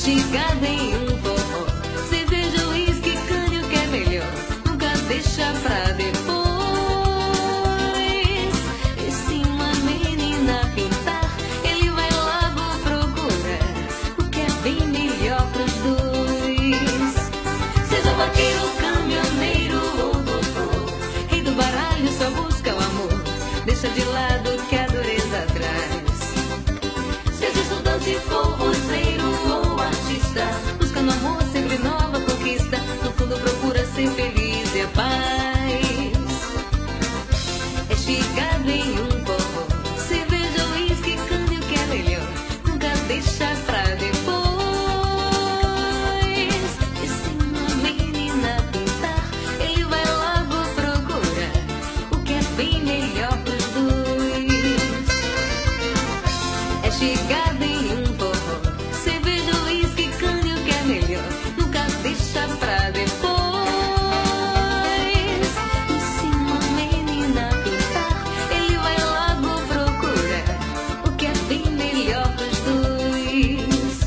Esticado em um forró, cerveja, uísque, cânio, que é melhor, nunca deixa pra depois. E se uma menina pintar, ele vai logo procurar o que é bem melhor pros dois. Seja vaqueiro, caminhoneiro ou doutor, rei do baralho só busca o amor, deixa de lado o que a dureza traz. Seja estudante, forrozeiro ou artista, buscando amor, sempre nova conquista, no fundo procura ser feliz e a paz. Esticado em um forró, cerveja, uísque, cânio, que é melhor, nunca deixa pra depois. E se uma menina pintar, ele vai logo procurar o que é bem melhor pros dois. Esticado em um forró, cerveja, uísque, cânio, que é melhor, nunca deixa pra depois. E se uma menina pintar, ele vai logo procurar o que é bem melhor pros dois.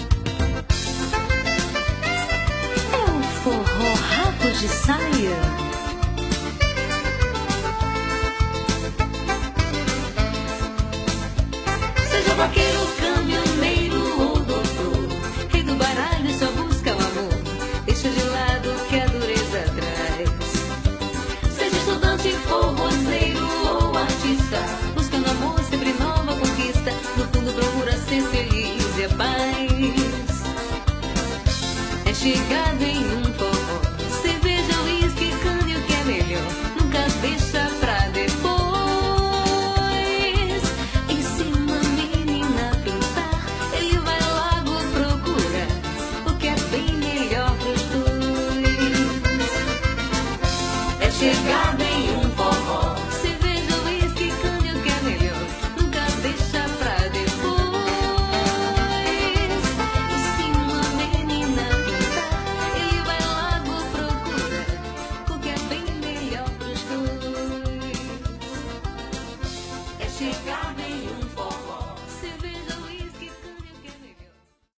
É um forró rabo de saia. Seja vaqueiro, caminhoneiro ou doutor, rei do baralho só busca o amor, deixa de lado o que a dureza traz. Seja estudante, forrozeiro ou artista, buscando amor, sempre nova conquista, no